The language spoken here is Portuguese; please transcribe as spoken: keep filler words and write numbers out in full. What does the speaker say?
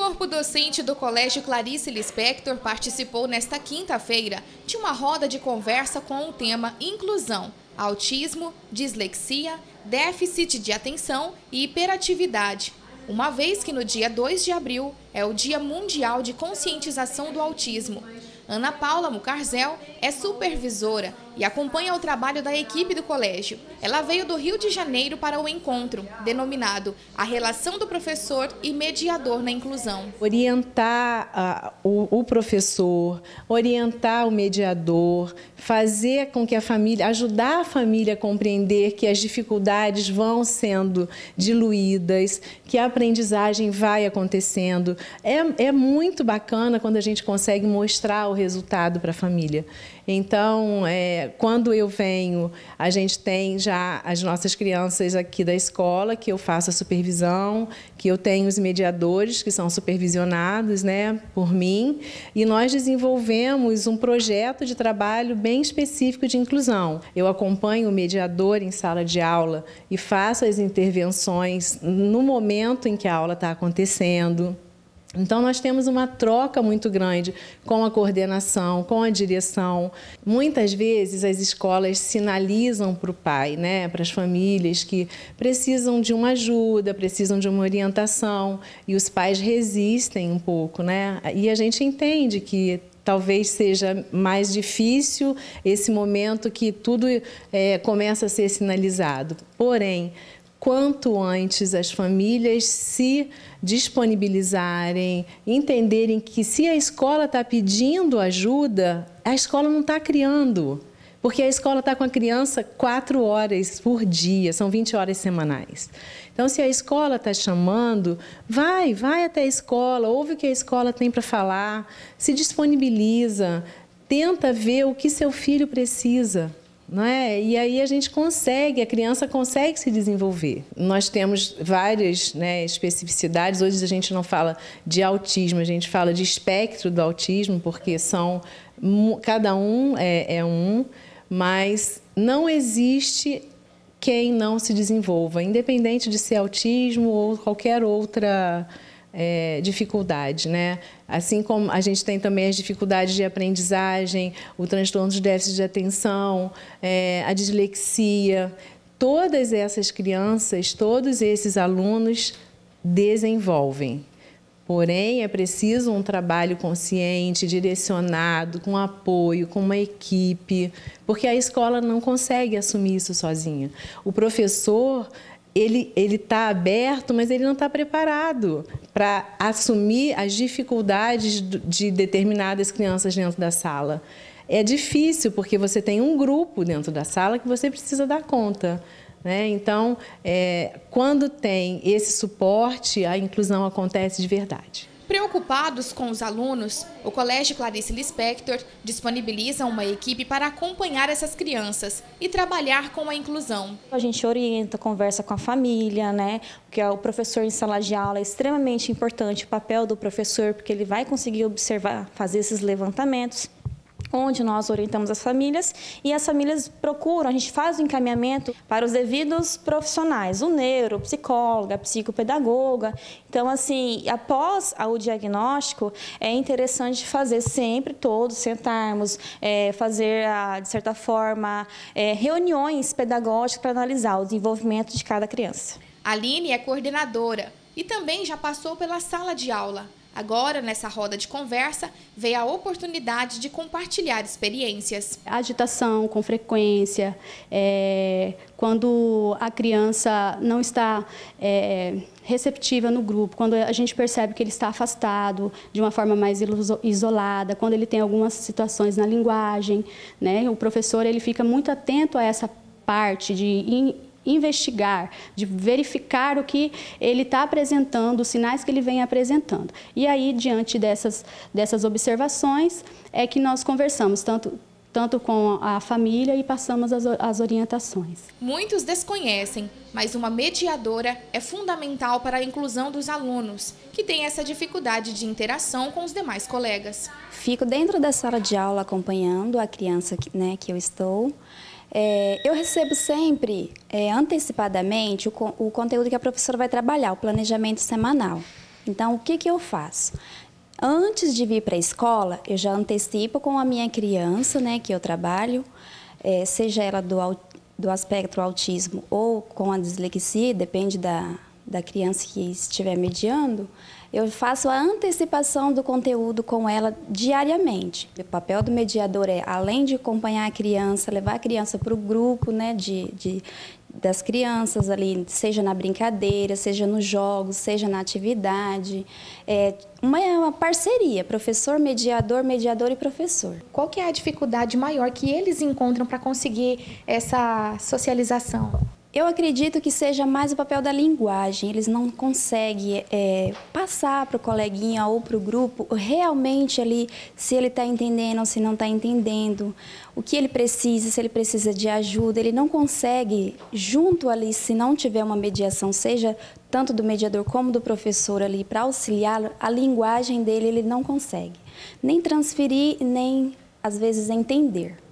corpo docente do Colégio Clarice Lispector participou nesta quinta-feira de uma roda de conversa com o tema Inclusão, Autismo, Dislexia, Déficit de Atenção e Hiperatividade, uma vez que no dia dois de abril é o Dia Mundial de Conscientização do Autismo. Ana Paula Mucarzel é supervisora e acompanha o trabalho da equipe do colégio. Ela veio do Rio de Janeiro para o encontro, denominado A Relação do Professor e Mediador na Inclusão. Orientar uh, o, o professor, orientar o mediador, fazer com que a família, ajudar a família a compreender que as dificuldades vão sendo diluídas, que a aprendizagem vai acontecendo. É, é muito bacana quando a gente consegue mostrar o resultado para a família. Então, é, quando eu venho, a gente tem já as nossas crianças aqui da escola, que eu faço a supervisão, que eu tenho os mediadores, que são supervisionados, né, por mim, e nós desenvolvemos um projeto de trabalho bem específico de inclusão. Eu acompanho o mediador em sala de aula e faço as intervenções no momento em que a aula está acontecendo. Então, nós temos uma troca muito grande com a coordenação, com a direção. Muitas vezes, as escolas sinalizam para o pai, né, para as famílias, que precisam de uma ajuda, precisam de uma orientação, e os pais resistem um pouco, né? E a gente entende que talvez seja mais difícil esse momento que tudo é, começa a ser sinalizado. Porém, quanto antes as famílias se disponibilizarem, entenderem que se a escola está pedindo ajuda, a escola não está criando, porque a escola está com a criança quatro horas por dia, são vinte horas semanais. Então, se a escola está chamando, vai, vai até a escola, ouve o que a escola tem para falar, se disponibiliza, tenta ver o que seu filho precisa. Não é? E aí a gente consegue, a criança consegue se desenvolver. Nós temos várias, né, especificidades. Hoje a gente não fala de autismo, a gente fala de espectro do autismo, porque são, cada um é, é um, mas não existe quem não se desenvolva, independente de ser autismo ou qualquer outra É, dificuldade, né? Assim como a gente tem também as dificuldades de aprendizagem, o transtorno de déficit de atenção, é, a dislexia. Todas essas crianças, todos esses alunos desenvolvem. Porém, é preciso um trabalho consciente, direcionado, com apoio, com uma equipe, porque a escola não consegue assumir isso sozinha. O professor ele ele está aberto, mas ele não está preparado para assumir as dificuldades de determinadas crianças dentro da sala. É difícil, porque você tem um grupo dentro da sala que você precisa dar conta, né? Então, é, quando tem esse suporte, a inclusão acontece de verdade. Preocupados com os alunos, o Colégio Clarice Lispector disponibiliza uma equipe para acompanhar essas crianças e trabalhar com a inclusão. A gente orienta, conversa com a família, né? Porque o professor em sala de aula é extremamente importante, o papel do professor, porque ele vai conseguir observar, fazer esses levantamentos, onde nós orientamos as famílias e as famílias procuram, a gente faz o encaminhamento para os devidos profissionais, o neuro, o psicólogo, a psicopedagoga. Então, assim, após o diagnóstico, é interessante fazer sempre todos, sentarmos, é, fazer, de certa forma, é, reuniões pedagógicas para analisar o desenvolvimento de cada criança. A Aline é coordenadora e também já passou pela sala de aula. Agora, nessa roda de conversa, veio a oportunidade de compartilhar experiências. Agitação com frequência, é, quando a criança não está é, receptiva no grupo, quando a gente percebe que ele está afastado de uma forma mais isolada, quando ele tem algumas situações na linguagem, né? O professor ele fica muito atento a essa parte de investigar, de verificar o que ele está apresentando, os sinais que ele vem apresentando. E aí, diante dessas, dessas observações, é que nós conversamos tanto, tanto com a família e passamos as, as orientações. Muitos desconhecem, mas uma mediadora é fundamental para a inclusão dos alunos, que têm essa dificuldade de interação com os demais colegas. Fico dentro da sala de aula acompanhando a criança, né, que eu estou. É, eu recebo sempre, é, antecipadamente, o, o conteúdo que a professora vai trabalhar, o planejamento semanal. Então, o que que eu faço? Antes de vir para a escola, eu já antecipo com a minha criança, né, que eu trabalho, é, seja ela do, do aspecto autismo ou com a dislexia, depende da, da criança que estiver mediando, eu faço a antecipação do conteúdo com ela diariamente. O papel do mediador é, além de acompanhar a criança, levar a criança para o grupo, né, de, de, das crianças ali, seja na brincadeira, seja nos jogos, seja na atividade. É uma, uma parceria, professor, mediador, mediador e professor. Qual que é a dificuldade maior que eles encontram para conseguir essa socialização? Eu acredito que seja mais o papel da linguagem. Eles não conseguem é, passar para o coleguinha ou para o grupo realmente ali se ele está entendendo ou se não está entendendo, o que ele precisa, se ele precisa de ajuda. Ele não consegue, junto ali, se não tiver uma mediação, seja tanto do mediador como do professor ali, para auxiliar, a linguagem dele ele não consegue nem transferir, nem às vezes entender.